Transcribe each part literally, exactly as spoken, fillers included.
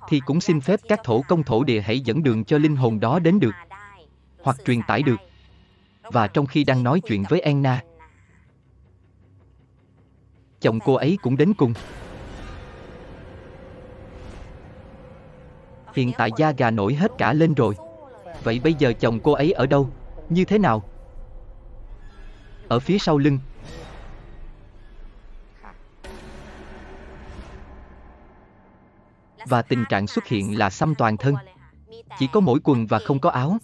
thì cũng xin phép các thổ công thổ địa hãy dẫn đường cho linh hồn đó đến được, hoặc truyền tải được. Và trong khi đang nói chuyện với Anna, chồng cô ấy cũng đến cùng. Hiện tại da gà nổi hết cả lên rồi. Vậy bây giờ chồng cô ấy ở đâu? Như thế nào? Ở phía sau lưng. Và tình trạng xuất hiện là xăm toàn thân. Chỉ có mỗi quần và không có áo.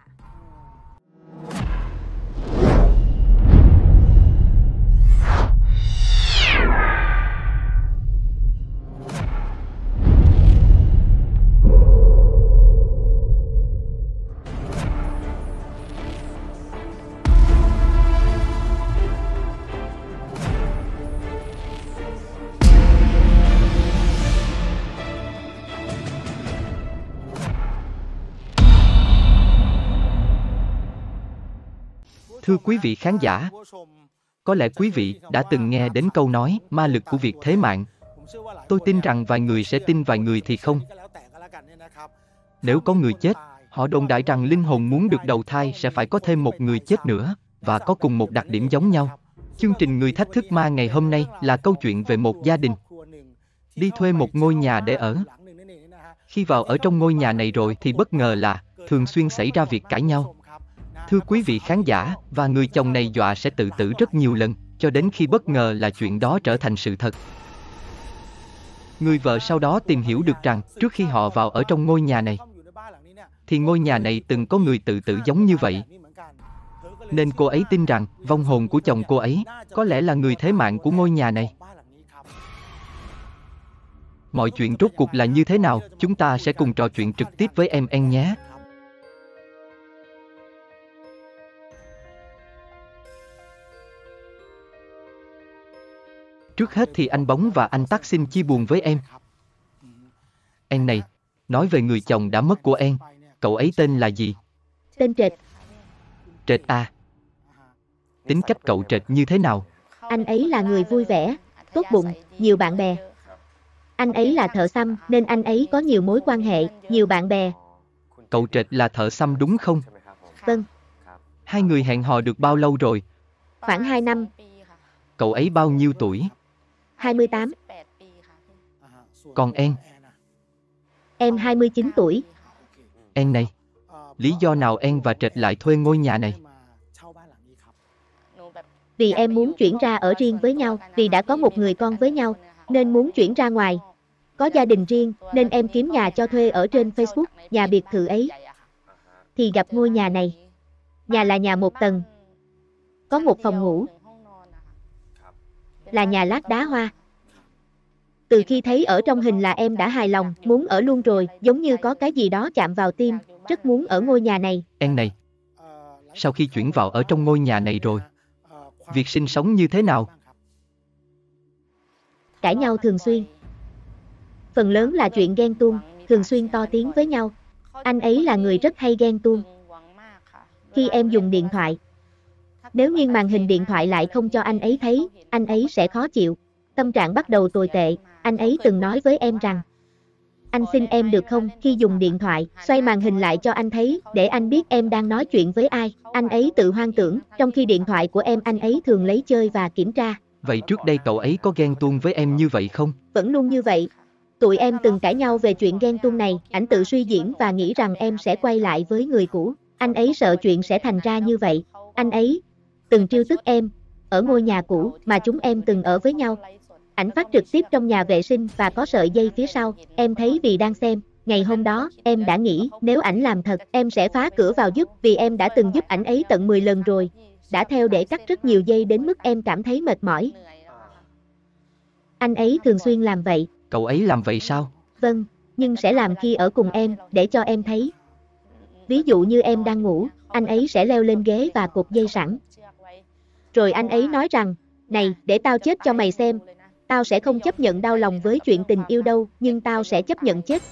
Thưa quý vị khán giả, có lẽ quý vị đã từng nghe đến câu nói ma lực của việc thế mạng. Tôi tin rằng vài người sẽ tin, vài người thì không. Nếu có người chết, họ đồn đại rằng linh hồn muốn được đầu thai sẽ phải có thêm một người chết nữa, và có cùng một đặc điểm giống nhau. Chương trình Người Thách Thức Ma ngày hôm nay là câu chuyện về một gia đình đi thuê một ngôi nhà để ở. Khi vào ở trong ngôi nhà này rồi thì bất ngờ là thường xuyên xảy ra việc cãi nhau. Thưa quý vị khán giả, và người chồng này dọa sẽ tự tử rất nhiều lần, cho đến khi bất ngờ là chuyện đó trở thành sự thật. Người vợ sau đó tìm hiểu được rằng, trước khi họ vào ở trong ngôi nhà này, thì ngôi nhà này từng có người tự tử giống như vậy. Nên cô ấy tin rằng, vong hồn của chồng cô ấy, có lẽ là người thế mạng của ngôi nhà này. Mọi chuyện rốt cuộc là như thế nào, chúng ta sẽ cùng trò chuyện trực tiếp với em En nhé. Trước hết thì anh Bóng và anh Tắc xin chia buồn với em. En này, nói về người chồng đã mất của En, cậu ấy tên là gì? Tên Trệt. Trệt à? Tính cách cậu Trệt như thế nào? Anh ấy là người vui vẻ, tốt bụng, nhiều bạn bè. Anh ấy là thợ xăm nên anh ấy có nhiều mối quan hệ, nhiều bạn bè. Cậu Trệt là thợ xăm đúng không? Vâng. Hai người hẹn hò được bao lâu rồi? Khoảng hai năm. Cậu ấy bao nhiêu tuổi? hai mươi tám. Còn En? Em hai mươi chín tuổi. En này, lý do nào En và Trệt lại thuê ngôi nhà này? Vì em muốn chuyển ra ở riêng với nhau, vì đã có một người con với nhau, nên muốn chuyển ra ngoài. Có gia đình riêng, nên em kiếm nhà cho thuê ở trên Facebook, nhà biệt thự ấy. Thì gặp ngôi nhà này. Nhà là nhà một tầng. Có một phòng ngủ. Là nhà lát đá hoa. Từ khi thấy ở trong hình là em đã hài lòng, muốn ở luôn rồi, giống như có cái gì đó chạm vào tim, rất muốn ở ngôi nhà này. En này, sau khi chuyển vào ở trong ngôi nhà này rồi, việc sinh sống như thế nào? Cãi nhau thường xuyên. Phần lớn là chuyện ghen tuông, thường xuyên to tiếng với nhau. Anh ấy là người rất hay ghen tuông. Khi em dùng điện thoại, nếu như màn hình điện thoại lại không cho anh ấy thấy, anh ấy sẽ khó chịu. Tâm trạng bắt đầu tồi tệ, anh ấy từng nói với em rằng, anh xin em được không, khi dùng điện thoại, xoay màn hình lại cho anh thấy, để anh biết em đang nói chuyện với ai. Anh ấy tự hoang tưởng, trong khi điện thoại của em anh ấy thường lấy chơi và kiểm tra. Vậy trước đây cậu ấy có ghen tuông với em như vậy không? Vẫn luôn như vậy. Tụi em từng cãi nhau về chuyện ghen tuông này, ảnh tự suy diễn và nghĩ rằng em sẽ quay lại với người cũ. Anh ấy sợ chuyện sẽ thành ra như vậy. Anh ấy từng trêu tức em, ở ngôi nhà cũ mà chúng em từng ở với nhau. Ảnh phát trực tiếp trong nhà vệ sinh và có sợi dây phía sau, em thấy vì đang xem. Ngày hôm đó, em đã nghĩ nếu ảnh làm thật, em sẽ phá cửa vào giúp, vì em đã từng giúp ảnh ấy tận mười lần rồi. Đã theo để cắt rất nhiều dây đến mức em cảm thấy mệt mỏi. Anh ấy thường xuyên làm vậy. Cậu ấy làm vậy sao? Vâng, nhưng sẽ làm khi ở cùng em, để cho em thấy. Ví dụ như em đang ngủ, anh ấy sẽ leo lên ghế và cột dây sẵn. Rồi anh ấy nói rằng, này, để tao chết cho mày xem. Tao sẽ không chấp nhận đau lòng với chuyện tình yêu đâu, nhưng tao sẽ chấp nhận chết.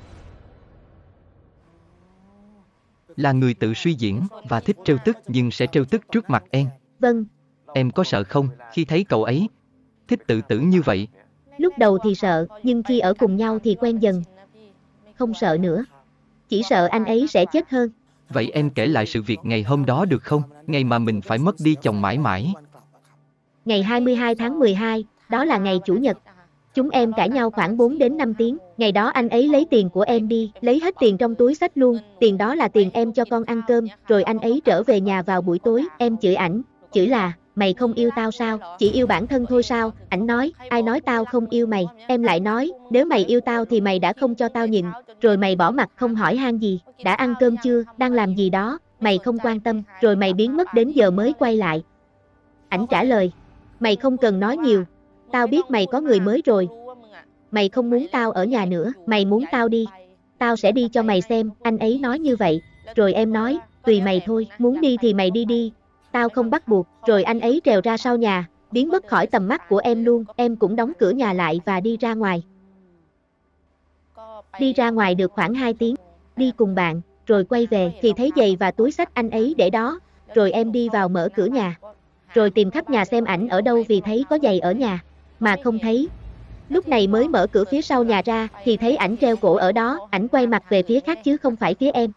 Là người tự suy diễn và thích trêu tức nhưng sẽ trêu tức trước mặt em. Vâng. Em có sợ không khi thấy cậu ấy thích tự tử như vậy? Lúc đầu thì sợ, nhưng khi ở cùng nhau thì quen dần. không sợ nữa. Chỉ sợ anh ấy sẽ chết hơn. Vậy em kể lại sự việc ngày hôm đó được không? Ngày mà mình phải mất đi chồng mãi mãi. Ngày hai mươi hai tháng mười hai, đó là ngày Chủ nhật. Chúng em cãi nhau khoảng bốn đến năm tiếng. Ngày đó anh ấy lấy tiền của em đi, lấy hết tiền trong túi xách luôn. Tiền đó là tiền em cho con ăn cơm. Rồi anh ấy trở về nhà vào buổi tối. Em chửi ảnh, chửi là, mày không yêu tao sao? Chỉ yêu bản thân thôi sao? Ảnh nói, ai nói tao không yêu mày? Em lại nói, nếu mày yêu tao thì mày đã không cho tao nhịn. Rồi mày bỏ mặt không hỏi han gì. Đã ăn cơm chưa? Đang làm gì đó? Mày không quan tâm. Rồi mày biến mất đến giờ mới quay lại. Ảnh trả lời, mày không cần nói nhiều. Tao biết mày có người mới rồi. Mày không muốn tao ở nhà nữa. Mày muốn tao đi. Tao sẽ đi cho mày xem. Anh ấy nói như vậy. Rồi em nói, tùy mày thôi. Muốn đi thì mày đi đi. Tao không bắt buộc. Rồi anh ấy trèo ra sau nhà, biến mất khỏi tầm mắt của em luôn. Em cũng đóng cửa nhà lại và đi ra ngoài. Đi ra ngoài được khoảng hai tiếng. Đi cùng bạn. Rồi quay về thì thấy giày và túi xách anh ấy để đó. Rồi em đi vào mở cửa nhà. Rồi tìm khắp nhà xem ảnh ở đâu vì thấy có giày ở nhà. Mà không thấy. Lúc này mới mở cửa phía sau nhà ra thì thấy ảnh treo cổ ở đó. Ảnh quay mặt về phía khác chứ không phải phía em.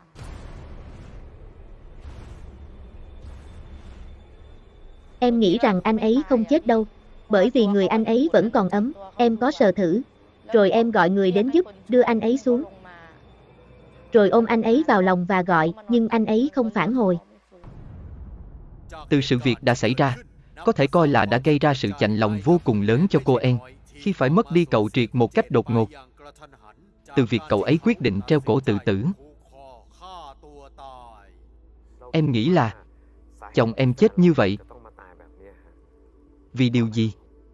Em nghĩ rằng anh ấy không chết đâu. Bởi vì người anh ấy vẫn còn ấm. Em có sờ thử. Rồi em gọi người đến giúp, đưa anh ấy xuống. Rồi ôm anh ấy vào lòng và gọi, nhưng anh ấy không phản hồi. Từ sự việc đã xảy ra, có thể coi là đã gây ra sự chạnh lòng vô cùng lớn cho cô En, khi phải mất đi cậu Triệt một cách đột ngột. Từ việc cậu ấy quyết định treo cổ tự tử. Em nghĩ là chồng em chết như vậy vì điều gì?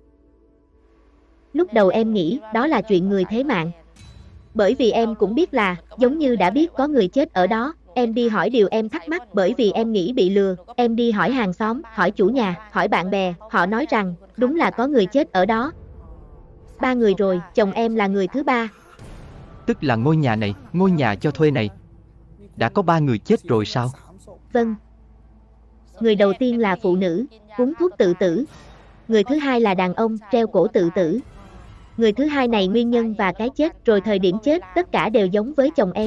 Lúc đầu em nghĩ đó là chuyện người thế mạng. Bởi vì em cũng biết là, giống như đã biết có người chết ở đó, em đi hỏi điều em thắc mắc bởi vì em nghĩ bị lừa. Em đi hỏi hàng xóm, hỏi chủ nhà, hỏi bạn bè, họ nói rằng, đúng là có người chết ở đó. Ba người rồi, chồng em là người thứ ba. Tức là ngôi nhà này, ngôi nhà cho thuê này, đã có ba người chết rồi sao? Vâng. Người đầu tiên là phụ nữ, uống thuốc tự tử. Người thứ hai là đàn ông, treo cổ tự tử. Người thứ hai này nguyên nhân và cái chết, rồi thời điểm chết, tất cả đều giống với chồng em.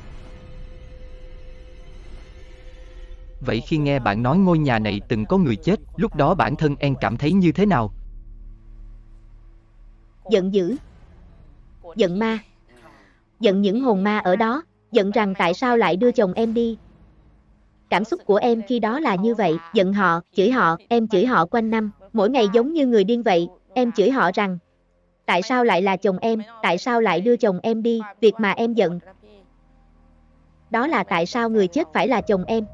Vậy khi nghe bạn nói ngôi nhà này từng có người chết, lúc đó bản thân em cảm thấy như thế nào? Giận dữ. Giận ma. Giận những hồn ma ở đó. Giận rằng tại sao lại đưa chồng em đi. Cảm xúc của em khi đó là như vậy. Giận họ, chửi họ, em chửi họ quanh năm. Mỗi ngày giống như người điên vậy. Em chửi họ rằng, tại sao lại là chồng em, tại sao lại đưa chồng em đi. Việc mà em giận, đó là tại sao người chết phải là chồng em.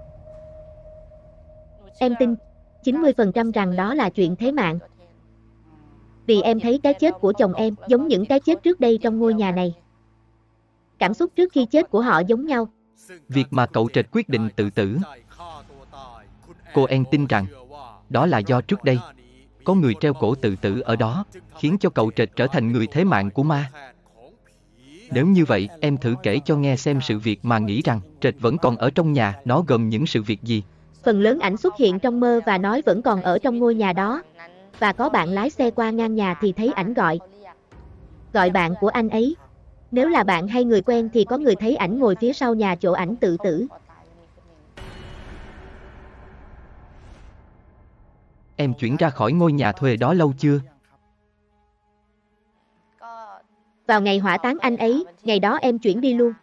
Em tin chín mươi phần trăm rằng đó là chuyện thế mạng. Vì em thấy cái chết của chồng em giống những cái chết trước đây trong ngôi nhà này. Cảm xúc trước khi chết của họ giống nhau. Việc mà cậu Trệt quyết định tự tử, cô En tin rằng đó là do trước đây có người treo cổ tự tử ở đó, khiến cho cậu Trệt trở thành người thế mạng của ma. Nếu như vậy, em thử kể cho nghe xem sự việc mà nghĩ rằng Trệt vẫn còn ở trong nhà, nó gồm những sự việc gì? Phần lớn ảnh xuất hiện trong mơ và nói vẫn còn ở trong ngôi nhà đó. Và có bạn lái xe qua ngang nhà thì thấy ảnh gọi. Gọi bạn của anh ấy. Nếu là bạn hay người quen thì có người thấy ảnh ngồi phía sau nhà chỗ ảnh tự tử. Em chuyển ra khỏi ngôi nhà thuê đó lâu chưa? Vào ngày hỏa táng anh ấy, ngày đó em chuyển đi luôn.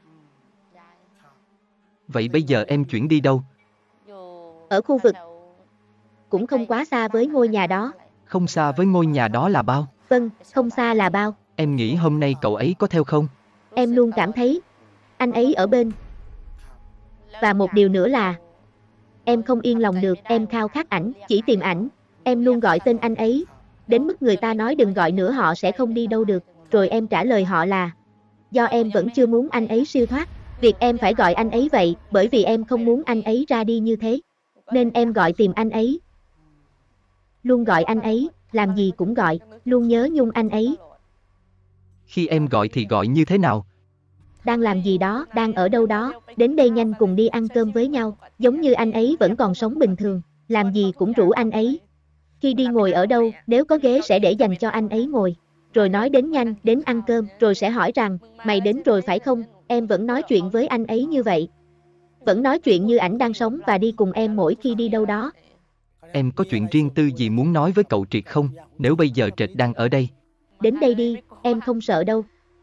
Vậy bây giờ em chuyển đi đâu? Ở khu vực cũng không quá xa với ngôi nhà đó. Không xa với ngôi nhà đó là bao? Vâng, không xa là bao. Em nghĩ hôm nay cậu ấy có theo không? Em luôn cảm thấy anh ấy ở bên. Và một điều nữa là em không yên lòng được, em khao khát ảnh, chỉ tìm ảnh. Em luôn gọi tên anh ấy, đến mức người ta nói đừng gọi nữa họ sẽ không đi đâu được. Rồi em trả lời họ là do em vẫn chưa muốn anh ấy siêu thoát. Việc em phải gọi anh ấy vậy, bởi vì em không muốn anh ấy ra đi như thế. Nên em gọi tìm anh ấy. Luôn gọi anh ấy, làm gì cũng gọi, luôn nhớ nhung anh ấy. Khi em gọi thì gọi như thế nào? Đang làm gì đó, đang ở đâu đó, đến đây nhanh cùng đi ăn cơm với nhau, giống như anh ấy vẫn còn sống bình thường, làm gì cũng rủ anh ấy. Khi đi ngồi ở đâu, nếu có ghế sẽ để dành cho anh ấy ngồi. Rồi nói đến nhanh, đến ăn cơm, rồi sẽ hỏi rằng, mày đến rồi phải không? em vẫn nói chuyện với anh ấy như vậy. Vẫn nói chuyện như ảnh đang sống và đi cùng em mỗi khi đi đâu đó. Em có chuyện riêng tư gì muốn nói với cậu Triệt không? Nếu bây giờ Triệt đang ở đây. Đến đây đi, em không sợ đâu.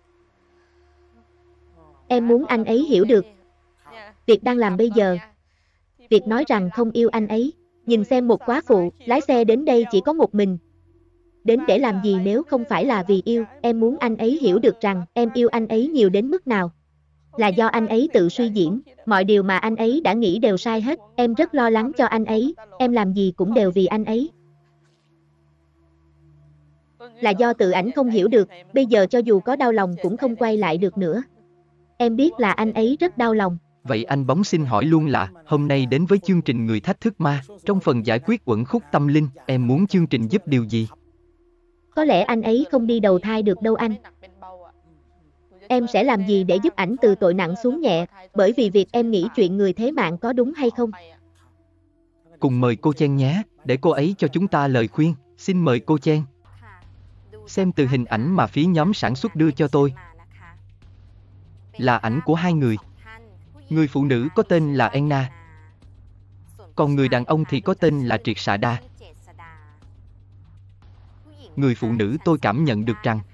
Em muốn anh ấy hiểu được. Việc đang làm bây giờ. Việc nói rằng không yêu anh ấy. Nhìn xem một quá phụ, lái xe đến đây chỉ có một mình. Đến để làm gì nếu không phải là vì yêu? Em muốn anh ấy hiểu được rằng em yêu anh ấy nhiều đến mức nào. Là do anh ấy tự suy diễn, mọi điều mà anh ấy đã nghĩ đều sai hết. Em rất lo lắng cho anh ấy, em làm gì cũng đều vì anh ấy. Là do tự ảnh không hiểu được, bây giờ cho dù có đau lòng cũng không quay lại được nữa. Em biết là anh ấy rất đau lòng. Vậy anh bóng xin hỏi luôn là, hôm nay đến với chương trình Người Thách Thức Ma, trong phần giải quyết uẩn khúc tâm linh, em muốn chương trình giúp điều gì? Có lẽ anh ấy không đi đầu thai được đâu anh. Em sẽ làm gì để giúp ảnh từ tội nặng xuống nhẹ, bởi vì việc em nghĩ chuyện người thế mạng có đúng hay không? Cùng mời cô Chen nhé, để cô ấy cho chúng ta lời khuyên, xin mời cô Chen. Xem từ hình ảnh mà phía nhóm sản xuất đưa cho tôi. Là ảnh của hai người. Người phụ nữ có tên là Enna. Còn người đàn ông thì có tên là Triệt Xạ Đa. Người phụ nữ tôi cảm nhận được rằng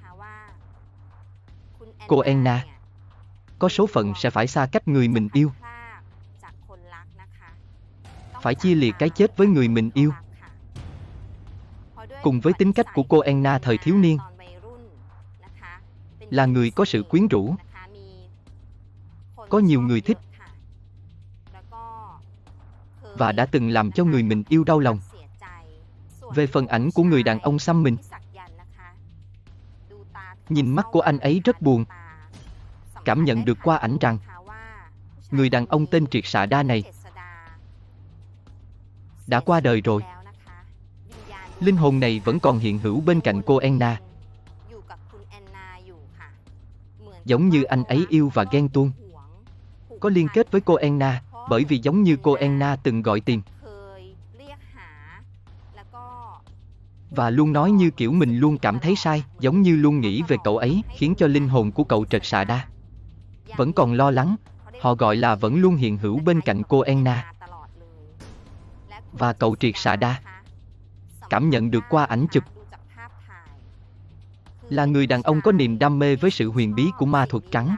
cô Enna có số phận sẽ phải xa cách người mình yêu. Phải chia liệt cái chết với người mình yêu. Cùng với tính cách của cô Enna thời thiếu niên, là người có sự quyến rũ, có nhiều người thích, và đã từng làm cho người mình yêu đau lòng. Về phần ảnh của người đàn ông xăm mình, nhìn mắt của anh ấy rất buồn. Cảm nhận được qua ảnh rằng người đàn ông tên Triệt Xạ Đa này đã qua đời rồi. Linh hồn này vẫn còn hiện hữu bên cạnh cô Enna. Giống như anh ấy yêu và ghen tuông. Có liên kết với cô Enna, bởi vì giống như cô Enna từng gọi tìm. Và luôn nói như kiểu mình luôn cảm thấy sai, giống như luôn nghĩ về cậu ấy, khiến cho linh hồn của cậu Triệt Xạ Đa vẫn còn lo lắng. Họ gọi là vẫn luôn hiện hữu bên cạnh cô Enna. Và cậu Triệt Xạ Đa cảm nhận được qua ảnh chụp là người đàn ông có niềm đam mê với sự huyền bí của ma thuật trắng.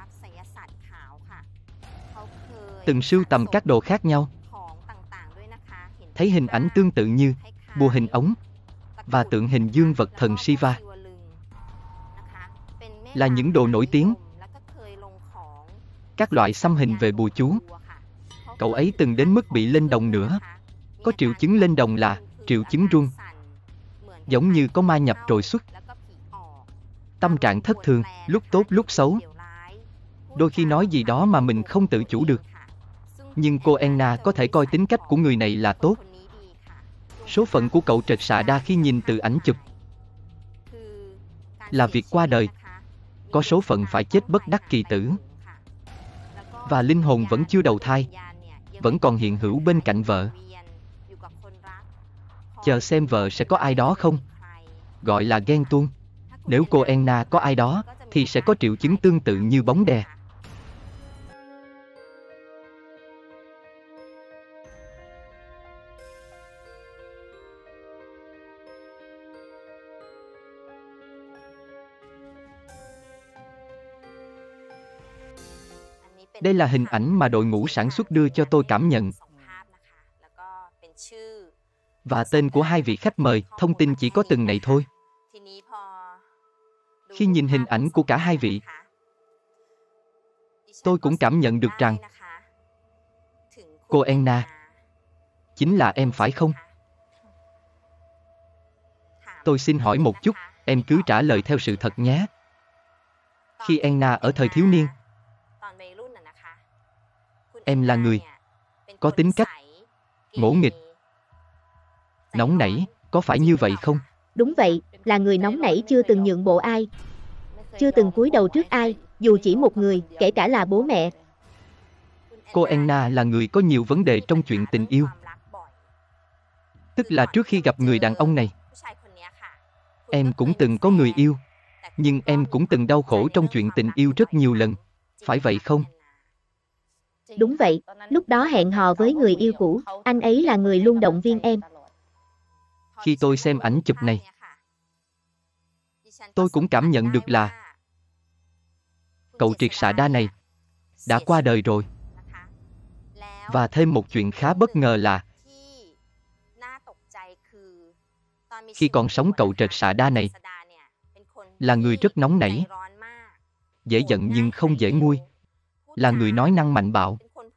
Từng sưu tầm các đồ khác nhau. Thấy hình ảnh tương tự như bùa hình ống và tượng hình dương vật thần Shiva là những đồ nổi tiếng. Các loại xăm hình về bùa chú. Cậu ấy từng đến mức bị lên đồng nữa. Có triệu chứng lên đồng là triệu chứng run, giống như có ma nhập trồi xuất. Tâm trạng thất thường, lúc tốt lúc xấu. Đôi khi nói gì đó mà mình không tự chủ được. Nhưng cô Enna có thể coi tính cách của người này là tốt. Số phận của cậu Triệt Xạ Đa khi nhìn từ ảnh chụp là việc qua đời. Có số phận phải chết bất đắc kỳ tử. Và linh hồn vẫn chưa đầu thai, vẫn còn hiện hữu bên cạnh vợ. Chờ xem vợ sẽ có ai đó không? Gọi là ghen tuông. Nếu cô Enna có ai đó, thì sẽ có triệu chứng tương tự như bóng đè. Đây là hình ảnh mà đội ngũ sản xuất đưa cho tôi cảm nhận. Và tên của hai vị khách mời, thông tin chỉ có từng này thôi. Khi nhìn hình ảnh của cả hai vị, tôi cũng cảm nhận được rằng cô Enna chính là em phải không? Tôi xin hỏi một chút, em cứ trả lời theo sự thật nhé. Khi Enna ở thời thiếu niên, em là người có tính cách ngỗ nghịch, nóng nảy, có phải như vậy không? Đúng vậy, là người nóng nảy chưa từng nhượng bộ ai, chưa từng cúi đầu trước ai, dù chỉ một người, kể cả là bố mẹ. Cô Enna là người có nhiều vấn đề trong chuyện tình yêu. Tức là trước khi gặp người đàn ông này, em cũng từng có người yêu, nhưng em cũng từng đau khổ trong chuyện tình yêu rất nhiều lần. phải vậy không? Đúng vậy, lúc đó hẹn hò với người yêu cũ, anh ấy là người luôn động viên em. Khi tôi xem ảnh chụp này, tôi cũng cảm nhận được là cậu Triệt Xạ Đa này đã qua đời rồi. Và thêm một chuyện khá bất ngờ là khi còn sống cậu Triệt Xạ Đa này là người rất nóng nảy, dễ giận nhưng không dễ nguôi, là người nói năng mạnh bạo.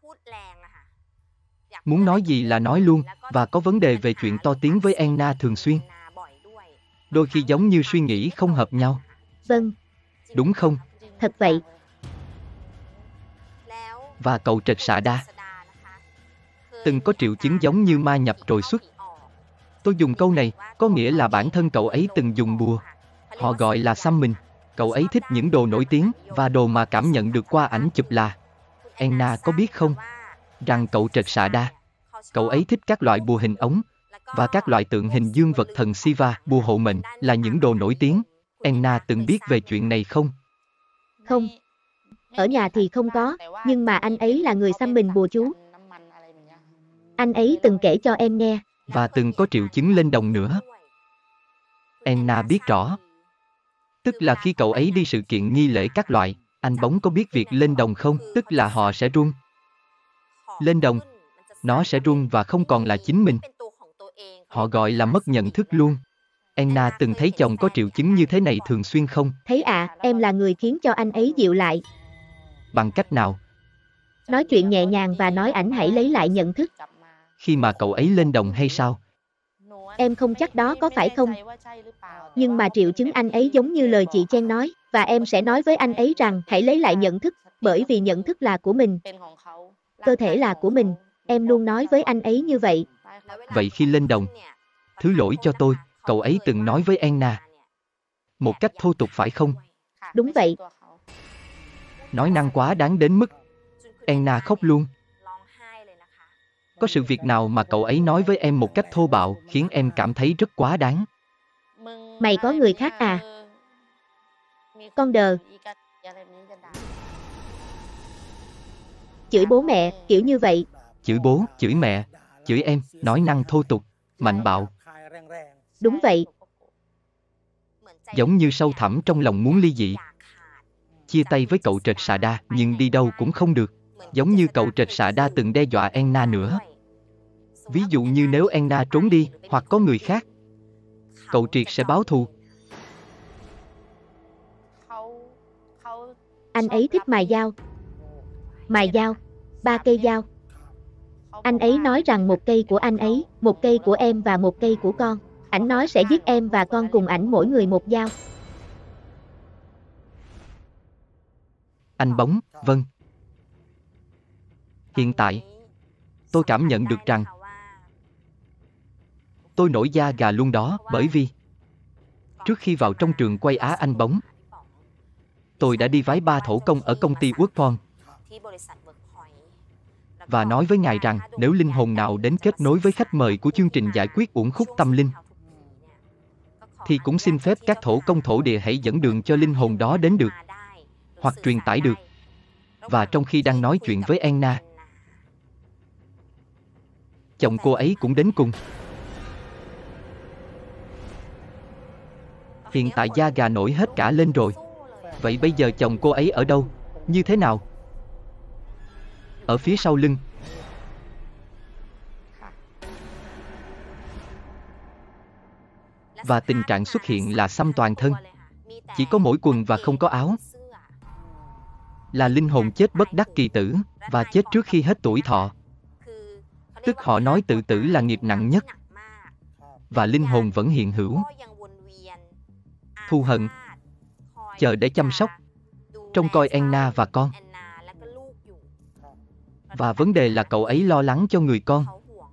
Muốn nói gì là nói luôn, và có vấn đề về chuyện to tiếng với Anna thường xuyên. Đôi khi giống như suy nghĩ không hợp nhau. Vâng. Đúng không? Thật vậy. Và cậu Triệt Xạ Đa từng có triệu chứng giống như ma nhập trồi xuất. Tôi dùng câu này, có nghĩa là bản thân cậu ấy từng dùng bùa. Họ gọi là xăm mình. Cậu ấy thích những đồ nổi tiếng, và đồ mà cảm nhận được qua ảnh chụp là Anna có biết không, rằng cậu Triệt Xạ Đa, cậu ấy thích các loại bùa hình ống, và các loại tượng hình dương vật thần Shiva, bùa hộ mệnh, là những đồ nổi tiếng. Anna từng biết về chuyện này không? Không. Ở nhà thì không có, nhưng mà anh ấy là người xăm mình bùa chú. Anh ấy từng kể cho em nghe. Và từng có triệu chứng lên đồng nữa. Anna biết rõ. Tức là khi cậu ấy đi sự kiện nghi lễ các loại, anh bóng có biết việc lên đồng không? Tức là họ sẽ run. Lên đồng, nó sẽ run và không còn là chính mình. Họ gọi là mất nhận thức luôn. Anna từng thấy chồng có triệu chứng như thế này thường xuyên không? Thấy ạ, à, em là người khiến cho anh ấy dịu lại. Bằng cách nào? Nói chuyện nhẹ nhàng và nói ảnh hãy lấy lại nhận thức. Khi mà cậu ấy lên đồng hay sao? Em không chắc đó có phải không? Nhưng mà triệu chứng anh ấy giống như lời chị Chen nói, và em sẽ nói với anh ấy rằng hãy lấy lại nhận thức, bởi vì nhận thức là của mình. Cơ thể là của mình, em luôn nói với anh ấy như vậy. Vậy khi lên đồng, thứ lỗi cho tôi, cậu ấy từng nói với Anna một cách thô tục phải không? Đúng vậy. Nói năng quá đáng đến mức Anna khóc luôn. Có sự việc nào mà cậu ấy nói với em một cách thô bạo khiến em cảm thấy rất quá đáng? Mày có người khác à? Con đờ. Chửi bố mẹ, kiểu như vậy. Chửi bố, chửi mẹ, chửi em, nói năng thô tục, mạnh bạo. Đúng vậy. Giống như sâu thẳm trong lòng muốn ly dị. Chia tay với cậu Triệt Xạ Đa nhưng đi đâu cũng không được. Giống như cậu Triệt Xạ Đa từng đe dọa Anna nữa. Ví dụ như nếu Anna trốn đi, hoặc có người khác, cậu Triệt sẽ báo thù. Anh ấy thích mài dao. Mài dao, ba cây dao. Anh ấy nói rằng một cây của anh ấy, một cây của em và một cây của con. Ảnh nói sẽ giết em và con cùng ảnh mỗi người một dao. Anh bóng, vâng. Hiện tại, tôi cảm nhận được rằng tôi nổi da gà luôn đó, bởi vì trước khi vào trong trường quay Á Anh Bóng, tôi đã đi vái ba thổ công ở công ty Workpoint và nói với ngài rằng nếu linh hồn nào đến kết nối với khách mời của chương trình giải quyết uẩn khúc tâm linh, thì cũng xin phép các thổ công thổ địa hãy dẫn đường cho linh hồn đó đến được, hoặc truyền tải được. Và trong khi đang nói chuyện với Anna, chồng cô ấy cũng đến cùng. Hiện tại da gà nổi hết cả lên rồi. Vậy bây giờ chồng cô ấy ở đâu? Như thế nào? Ở phía sau lưng. Và tình trạng xuất hiện là xăm toàn thân. Chỉ có mỗi quần và không có áo. Là linh hồn chết bất đắc kỳ tử, và chết trước khi hết tuổi thọ. Tức họ nói tự tử là nghiệp nặng nhất. Và linh hồn vẫn hiện hữu. Thù hận. Chờ để chăm sóc. Trông coi Anna và con. Và vấn đề là cậu ấy lo lắng cho người con.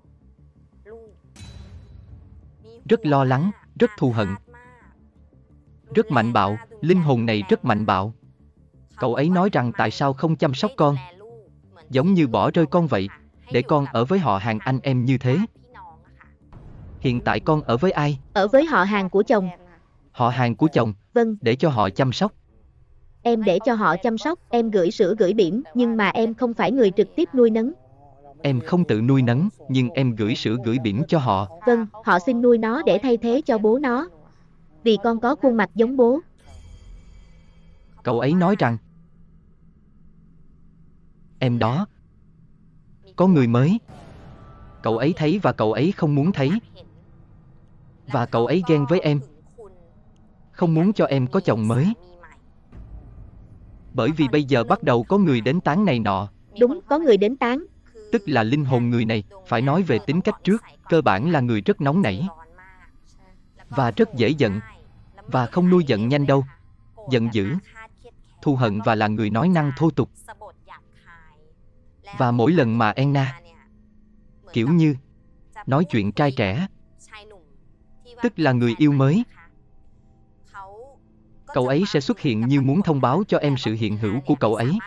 Rất lo lắng, rất thù hận. Rất mạnh bạo, linh hồn này rất mạnh bạo. Cậu ấy nói rằng tại sao không chăm sóc con. Giống như bỏ rơi con vậy, để con ở với họ hàng anh em như thế. Hiện tại con ở với ai? Ở với họ hàng của chồng. Họ hàng của chồng, Vâng. để cho họ chăm sóc. em để cho họ chăm sóc, em gửi sữa gửi bỉm, nhưng mà em không phải người trực tiếp nuôi nấng. Em không tự nuôi nấng, nhưng em gửi sữa gửi bỉm cho họ. Vâng, họ xin nuôi nó để thay thế cho bố nó. Vì con có khuôn mặt giống bố. Cậu ấy nói rằng em đó có người mới. Cậu ấy thấy và cậu ấy không muốn thấy. Và cậu ấy ghen với em, không muốn cho em có chồng mới. Bởi vì bây giờ bắt đầu có người đến tán này nọ. Đúng, có người đến tán. Tức là linh hồn người này, phải nói về tính cách trước, cơ bản là người rất nóng nảy. Và rất dễ giận. Và không nuôi giận nhanh đâu. Giận dữ, thù hận và là người nói năng thô tục. Và mỗi lần mà Anna, kiểu như, nói chuyện trai trẻ, tức là người yêu mới, cậu ấy sẽ xuất hiện như muốn thông báo cho em sự hiện hữu của cậu ấy.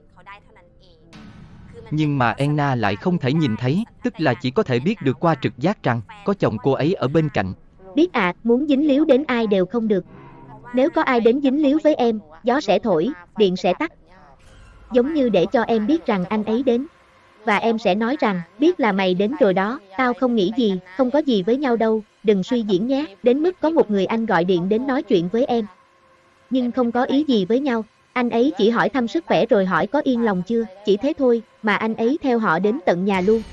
Nhưng mà Anna lại không thể nhìn thấy, tức là chỉ có thể biết được qua trực giác rằng có chồng cô ấy ở bên cạnh. Biết ạ, à, muốn dính líu đến ai đều không được. Nếu có ai đến dính líu với em, gió sẽ thổi, điện sẽ tắt. Giống như để cho em biết rằng anh ấy đến. Và em sẽ nói rằng, biết là mày đến rồi đó, tao không nghĩ gì, không có gì với nhau đâu, đừng suy diễn nhé. Đến mức có một người anh gọi điện đến nói chuyện với em. Nhưng không có ý gì với nhau. Anh ấy chỉ hỏi thăm sức khỏe rồi hỏi có yên lòng chưa, chỉ thế thôi, mà anh ấy theo họ đến tận nhà luôn.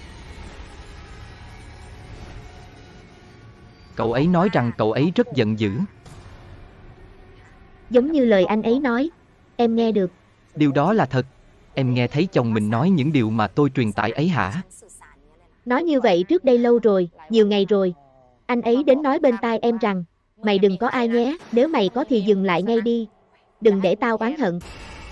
Cậu ấy nói rằng cậu ấy rất giận dữ. Giống như lời anh ấy nói, em nghe được. Điều đó là thật. Em nghe thấy chồng mình nói những điều mà tôi truyền tải ấy hả? Nói như vậy trước đây lâu rồi, nhiều ngày rồi. Anh ấy đến nói bên tai em rằng, mày đừng có ai nhé, nếu mày có thì dừng lại ngay đi. Đừng để tao oán hận.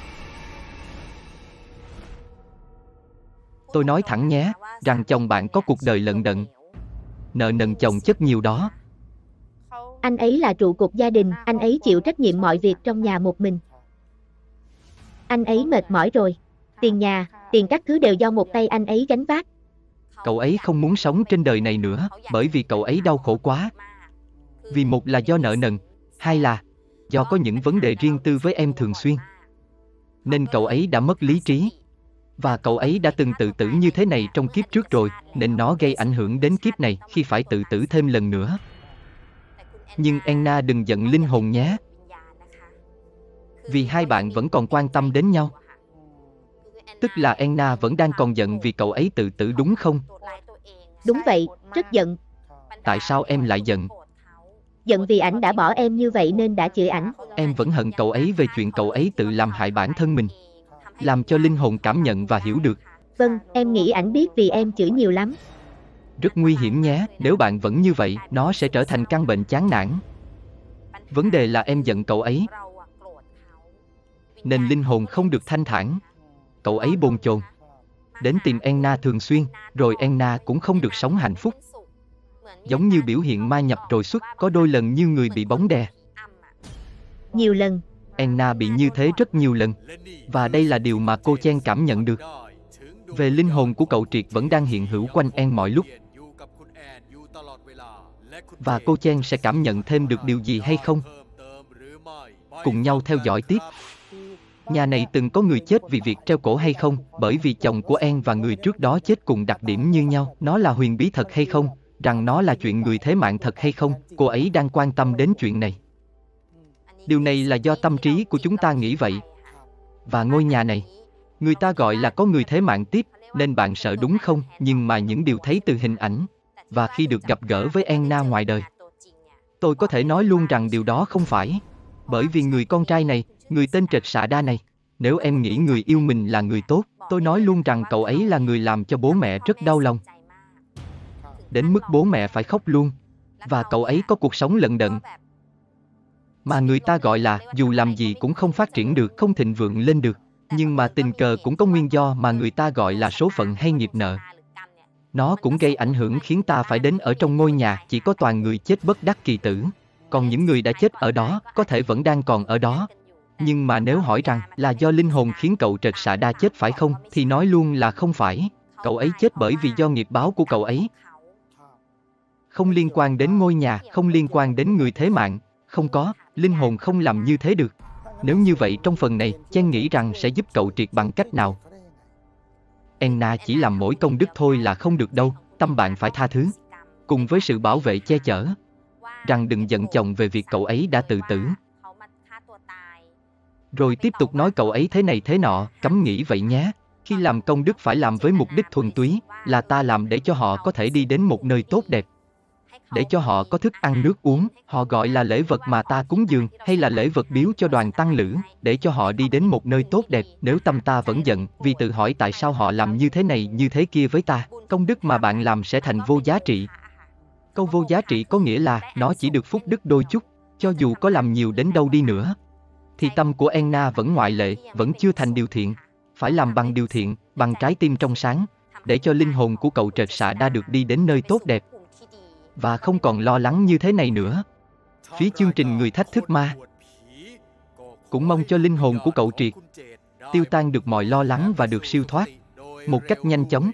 Tôi nói thẳng nhé, rằng chồng bạn có cuộc đời lận đận. Nợ nần chồng chất nhiều đó. Anh ấy là trụ cột gia đình, anh ấy chịu trách nhiệm mọi việc trong nhà một mình. Anh ấy mệt mỏi rồi. Tiền nhà, tiền các thứ đều do một tay anh ấy gánh vác. Cậu ấy không muốn sống trên đời này nữa, bởi vì cậu ấy đau khổ quá. Vì một là do nợ nần, hai là do có những vấn đề riêng tư với em thường xuyên. Nên cậu ấy đã mất lý trí. Và cậu ấy đã từng tự tử như thế này trong kiếp trước rồi, nên nó gây ảnh hưởng đến kiếp này khi phải tự tử thêm lần nữa. Nhưng Anna đừng giận linh hồn nhé. Vì hai bạn vẫn còn quan tâm đến nhau. Tức là Anna vẫn đang còn giận vì cậu ấy tự tử đúng không? Đúng vậy, rất giận. Tại sao em lại giận? Giận vì ảnh đã bỏ em như vậy nên đã chửi ảnh. Em vẫn hận cậu ấy về chuyện cậu ấy tự làm hại bản thân mình. Làm cho linh hồn cảm nhận và hiểu được. Vâng, em nghĩ ảnh biết vì em chửi nhiều lắm. Rất nguy hiểm nhé, nếu bạn vẫn như vậy, nó sẽ trở thành căn bệnh chán nản. Vấn đề là em giận cậu ấy, nên linh hồn không được thanh thản. Cậu ấy bồn chồn, đến tìm Anna thường xuyên, rồi Anna cũng không được sống hạnh phúc. Giống như biểu hiện ma nhập rồi xuất, có đôi lần như người bị bóng đè. Nhiều lần. Anna bị như thế rất nhiều lần. Và đây là điều mà cô Chen cảm nhận được. Về linh hồn của cậu Triệt vẫn đang hiện hữu quanh An mọi lúc. Và cô Chen sẽ cảm nhận thêm được điều gì hay không? Cùng nhau theo dõi tiếp. Nhà này từng có người chết vì việc treo cổ hay không? Bởi vì chồng của An và người trước đó chết cùng đặc điểm như nhau. Nó là huyền bí thật hay không? Rằng nó là chuyện người thế mạng thật hay không? Cô ấy đang quan tâm đến chuyện này. Điều này là do tâm trí của chúng ta nghĩ vậy. Và ngôi nhà này, người ta gọi là có người thế mạng tiếp, nên bạn sợ đúng không? Nhưng mà những điều thấy từ hình ảnh, và khi được gặp gỡ với Anna ngoài đời, tôi có thể nói luôn rằng điều đó không phải. Bởi vì người con trai này, người tên Trệt Xạ Đa này, nếu em nghĩ người yêu mình là người tốt, tôi nói luôn rằng cậu ấy là người làm cho bố mẹ rất đau lòng. Đến mức bố mẹ phải khóc luôn. Và cậu ấy có cuộc sống lận đận, mà người ta gọi là dù làm gì cũng không phát triển được, không thịnh vượng lên được. Nhưng mà tình cờ cũng có nguyên do mà người ta gọi là số phận hay nghiệp nợ. Nó cũng gây ảnh hưởng khiến ta phải đến ở trong ngôi nhà chỉ có toàn người chết bất đắc kỳ tử. Còn những người đã chết ở đó có thể vẫn đang còn ở đó. Nhưng mà nếu hỏi rằng là do linh hồn khiến cậu Trệt Xạ Đa chết phải không, thì nói luôn là không phải. Cậu ấy chết bởi vì do nghiệp báo của cậu ấy. Không liên quan đến ngôi nhà, không liên quan đến người thế mạng. Không có, linh hồn không làm như thế được. Nếu như vậy trong phần này, Chen nghĩ rằng sẽ giúp cậu triệt bằng cách nào? Anna chỉ làm mỗi công đức thôi là không được đâu, tâm bạn phải tha thứ. Cùng với sự bảo vệ che chở, rằng đừng giận chồng về việc cậu ấy đã tự tử. Rồi tiếp tục nói cậu ấy thế này thế nọ, cấm nghĩ vậy nhé. Khi làm công đức phải làm với mục đích thuần túy, là ta làm để cho họ có thể đi đến một nơi tốt đẹp. Để cho họ có thức ăn nước uống, họ gọi là lễ vật mà ta cúng dường, hay là lễ vật biếu cho đoàn tăng lữ, để cho họ đi đến một nơi tốt đẹp. Nếu tâm ta vẫn giận, vì tự hỏi tại sao họ làm như thế này như thế kia với ta, công đức mà bạn làm sẽ thành vô giá trị. Câu vô giá trị có nghĩa là, nó chỉ được phúc đức đôi chút, cho dù có làm nhiều đến đâu đi nữa. Thì tâm của Anna vẫn ngoại lệ, vẫn chưa thành điều thiện. Phải làm bằng điều thiện, bằng trái tim trong sáng, để cho linh hồn của cậu trệt xạ đã được đi đến nơi tốt đẹp. Và không còn lo lắng như thế này nữa. Phía chương trình Người Thách Thức Ma cũng mong cho linh hồn của cậu triệt, tiêu tan được mọi lo lắng và được siêu thoát một cách nhanh chóng.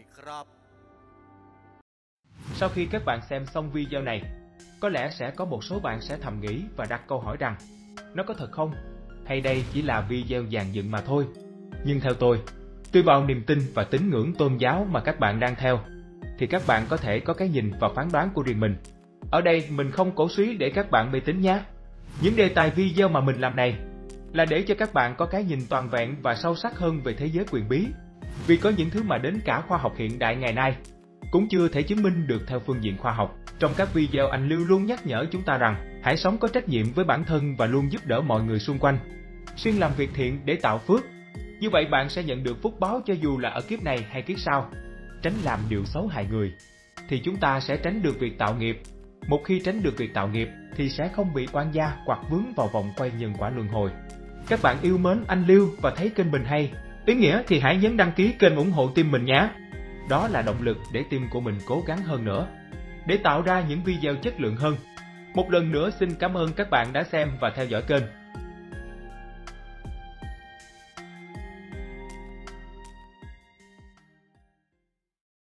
Sau khi các bạn xem xong video này, có lẽ sẽ có một số bạn sẽ thầm nghĩ và đặt câu hỏi rằng, nó có thật không? Hay đây chỉ là video dàn dựng mà thôi? Nhưng theo tôi, tùy vào niềm tin và tín ngưỡng tôn giáo mà các bạn đang theo, thì các bạn có thể có cái nhìn và phán đoán của riêng mình. Ở đây mình không cổ suý để các bạn mê tín nhé. Những đề tài video mà mình làm này là để cho các bạn có cái nhìn toàn vẹn và sâu sắc hơn về thế giới quyền bí. Vì có những thứ mà đến cả khoa học hiện đại ngày nay cũng chưa thể chứng minh được theo phương diện khoa học. Trong các video anh Lưu luôn nhắc nhở chúng ta rằng hãy sống có trách nhiệm với bản thân và luôn giúp đỡ mọi người xung quanh. Xuyên làm việc thiện để tạo phước. Như vậy bạn sẽ nhận được phúc báo cho dù là ở kiếp này hay kiếp sau. Tránh làm điều xấu hại người, thì chúng ta sẽ tránh được việc tạo nghiệp. Một khi tránh được việc tạo nghiệp, thì sẽ không bị oan gia hoặc vướng vào vòng quay nhân quả luân hồi. Các bạn yêu mến anh Lưu và thấy kênh mình hay, ý nghĩa thì hãy nhấn đăng ký kênh ủng hộ team mình nhé. Đó là động lực để team của mình cố gắng hơn nữa, để tạo ra những video chất lượng hơn. Một lần nữa xin cảm ơn các bạn đã xem và theo dõi kênh.